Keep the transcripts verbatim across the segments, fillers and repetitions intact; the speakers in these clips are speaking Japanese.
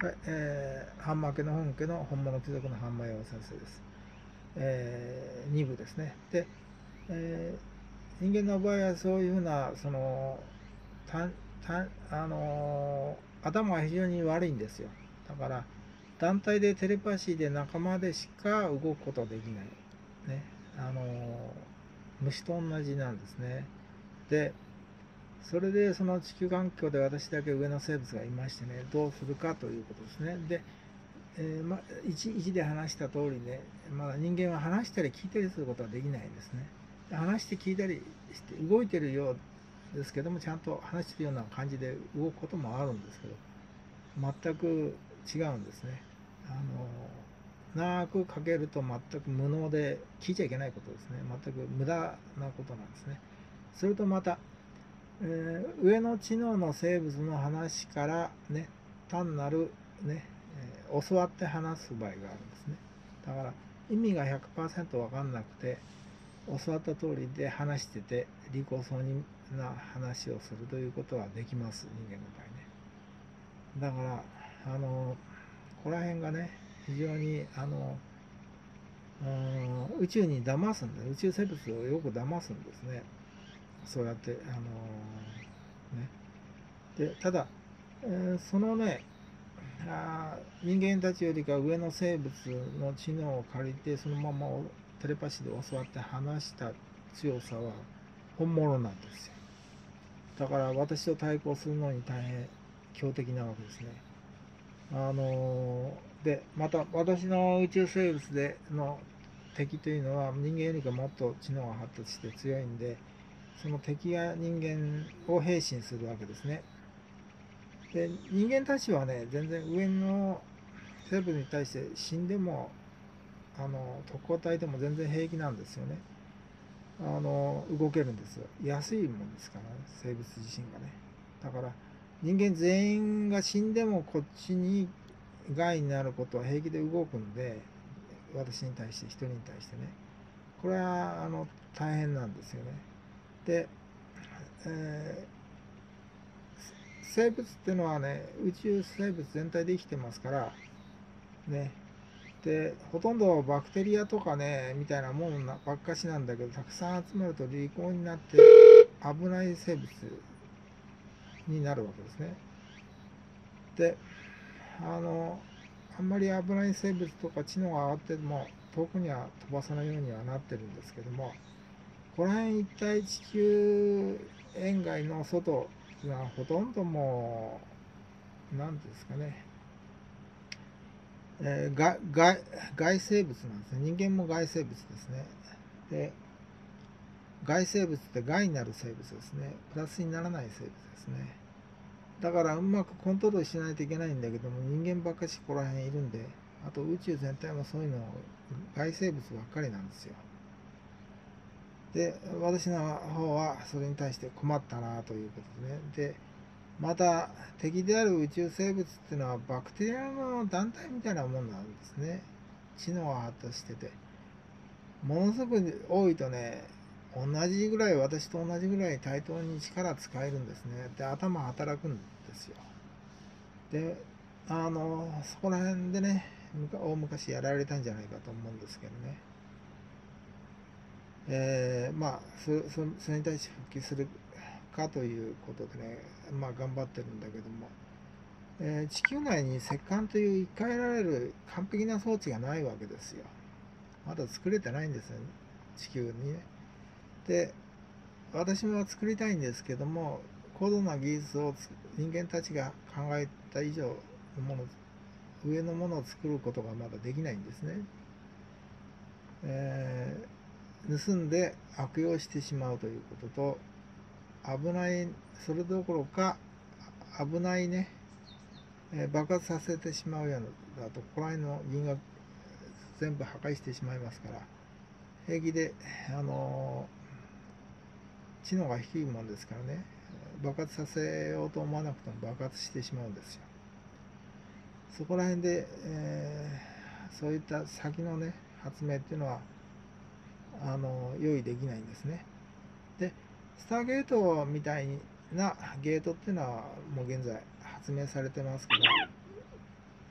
はい、えー、半負けの本家の本物貴族の半間洋先生です。えー、に部ですね。で、えー、人間の場合はそういうふうな、その、たたあのー頭が非常に悪いんですよ。だから、団体でテレパシーで仲間でしか動くことはできない。ね。あのー虫と同じなんですね。で、それでその地球環境で私だけ上の生物がいましてね、どうするかということですね。で、えーま、一, 一で話した通りね、まだ人間は話したり聞いたりすることはできないんですね。話して聞いたりして動いてるようですけども、ちゃんと話してるような感じで動くこともあるんですけど、全く違うんですね。あの長くかけると全く無能で聞いちゃいけないことですね。全く無駄なことなんですね。それとまた、えー上の知能の生物の話からね、単なるね、えー教わって話す場合があるんですね。だから意味が ひゃくパーセント 分かんなくて、教わった通りで話してて利己相にな話をするということはできます、人間の場合ね。だからあのここら辺がね、非常にあの宇宙に騙すんで、宇宙生物をよく騙すんですね。そうやってあのね。でただ、えーそのね、あ人間たちよりか上の生物の知能を借りてそのままテレパシーで教わって話した強さは本物なんですよ。だから私と対抗するのに大変強敵なわけですね。あのでまた私の宇宙生物での敵というのは人間よりかもっと知能が発達して強いんで、その敵が人間を変身するわけですね。で人間たちはね、全然上の生物に対して死んでもあの特攻隊でも全然平気なんですよね。あの動けるんですよ。安いもんですからね、生物自身がね。だから人間全員が死んでもこっちに害になることは平気で動くんで、私に対して一人に対してね、これはあの大変なんですよね。で、えー生物っていうのはね、宇宙生物全体で生きてますからね。でほとんどバクテリアとかねみたいなもんばっかしなんだけど、たくさん集めると利口になって危ない生物になるわけですね。であのあんまり危ない生物とか知能が上がっても遠くには飛ばさないようにはなってるんですけども、この辺一帯地球円外の外がほとんどもう何ですかね、えー、外外外生物なんですね。人間も外生物ですね。で外生物って害になる生物ですね。プラスにならない生物ですね。だからうまくコントロールしないといけないんだけども、人間ばっかしここら辺いるんで、あと宇宙全体もそういうの外生物ばっかりなんですよ。で私の方はそれに対して困ったなということでね。でまた敵である宇宙生物っていうのはバクテリアの団体みたいなもんなんですね。知能が発達してて、ものすごく多いとね、同じぐらい、私と同じぐらい対等に力使えるんですね。で頭働くんですよ。であのそこら辺でね、大昔やられたんじゃないかと思うんですけどね。えー、まあそそそれに対して復帰するかということでね、まあ頑張ってるんだけども、えー地球内に石棺という生き返られる完璧な装置がないわけですよ。まだ作れてないんですよね、地球にね。で私は作りたいんですけども、高度な技術を人間たちが考えた以上のもの、上のものを作ることがまだできないんですね。えー盗んで悪用してしまうということと、危ない、それどころか危ないね、えー爆発させてしまうようなだと、ここら辺の銀河全部破壊してしまいますから、平気で、あのー知能が低いもんですからね、爆発させようと思わなくても爆発してしまうんですよ。そこら辺で、えーそういった先のね発明っていうのはあの用意できないんですね。でスターゲートみたいなゲートっていうのはもう現在発明されてますから、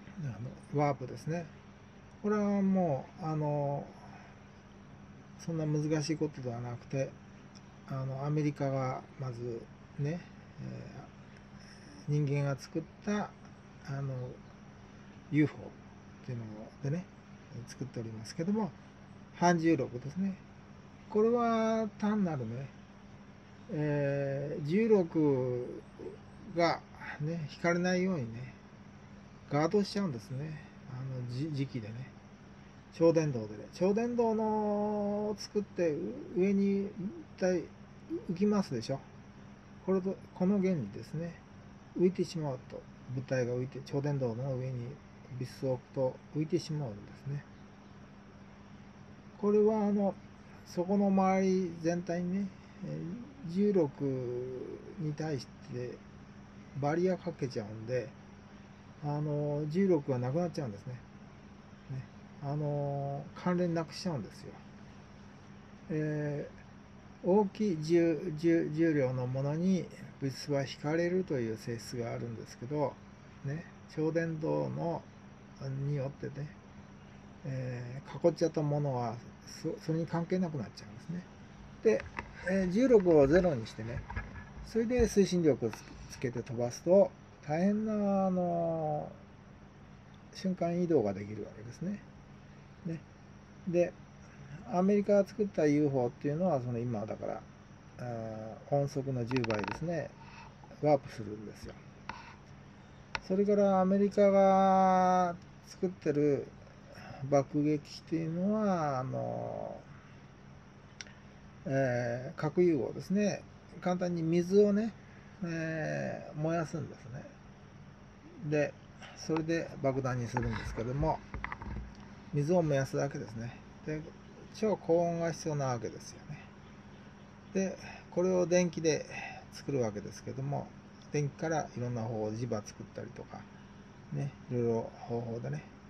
ワープですね。これはもうあのそんな難しいことではなくて、あのアメリカがまずね、えー人間が作ったあの ユーフォー っていうのでね作っておりますけども、反重力ですね。これは単なるね、えー重力がね引かれないようにねガードしちゃうんですね。あの磁気でね、超電導でね、超電導のを作って上に体浮きますでしょ。これとこの原理ですね。浮いてしまうと、物体が浮いて、超電導の上にビスを置くと浮いてしまうんですね。これはあのそこの周り全体にね、重力に対してバリアかけちゃうんで、あの重力がなくなっちゃうんですね。ね、あの関連なくしちゃうんですよ。えー、大きい 重, 重, 重量のものに物質は引かれるという性質があるんですけど、ね、超電導のによってね、えー、囲っちゃったものは そ, それに関係なくなっちゃうんですね。で、えー、重力をゼロにしてね、それで推進力をつけて飛ばすと大変なあの瞬間移動ができるわけですね。ねでアメリカが作った ユーフォー っていうのはその今だから音速のじゅうばいですねワープするんですよ。それからアメリカが作ってる爆撃機っていうのはあの、えー、核融合ですね。簡単に水をね、えー、燃やすんですね。でそれで爆弾にするんですけども、水を燃やすだけですね。で超高温が必要なわけですよね。でこれを電気で作るわけですけども、電気からいろんな方法で磁場作ったりとかね、いろいろ方法でね